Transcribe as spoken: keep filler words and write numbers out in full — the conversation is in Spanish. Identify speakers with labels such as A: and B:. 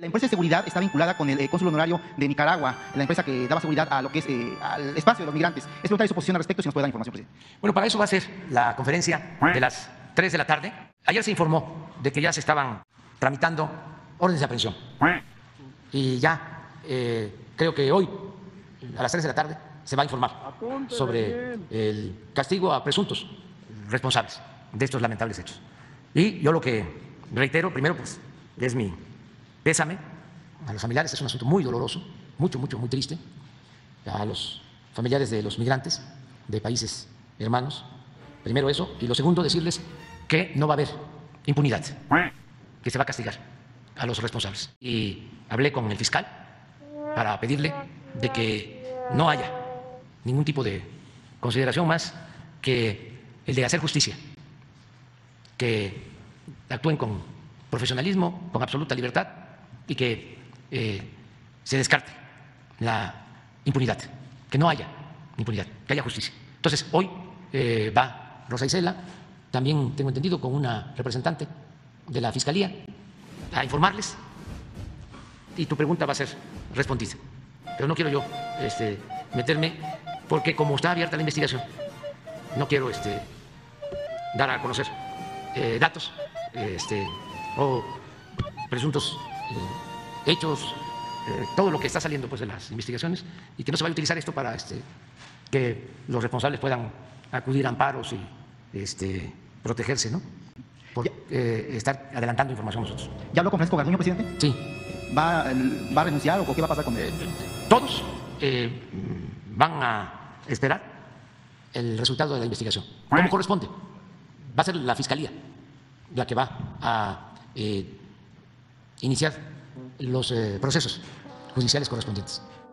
A: La empresa de seguridad está vinculada con el eh, cónsul honorario de Nicaragua, la empresa que daba seguridad a lo que es eh, al espacio de los migrantes. Es preguntar su posición al respecto, si nos puede dar información, presidente.
B: Bueno, para eso va a ser la conferencia de las tres de la tarde. Ayer se informó de que ya se estaban tramitando órdenes de aprehensión. Y ya eh, creo que hoy, a las tres de la tarde, se va a informar sobre el castigo a presuntos responsables de estos lamentables hechos. Y yo lo que reitero, primero, pues, es mi pésame a los familiares, es un asunto muy doloroso, mucho, mucho, muy triste, a los familiares de los migrantes de países hermanos, primero eso, y lo segundo, decirles que no va a haber impunidad, que se va a castigar a los responsables. Y hablé con el fiscal para pedirle de que no haya ningún tipo de consideración más que el de hacer justicia, que actúen con profesionalismo, con absoluta libertad y que eh, se descarte la impunidad, que no haya impunidad, que haya justicia. Entonces, hoy eh, va Rosa Isela, también tengo entendido con una representante de la Fiscalía, a informarles y tu pregunta va a ser respondida. Pero no quiero yo este, meterme porque como está abierta la investigación, no quiero este, dar a conocer eh, datos este, o presuntos eh, hechos, eh, todo lo que está saliendo pues, de las investigaciones y que no se vaya a utilizar esto para este, que los responsables puedan acudir a amparos y este, protegerse, ¿no? Por eh, estar adelantando información nosotros.
A: ¿Ya habló con Francisco Garduño, presidente?
B: Sí.
A: ¿Va, ¿Va a renunciar o qué va a pasar con él?
B: Todos eh, van a esperar el resultado de la investigación, como corresponde. Va a ser la Fiscalía la que va a eh, iniciar los eh, procesos judiciales correspondientes.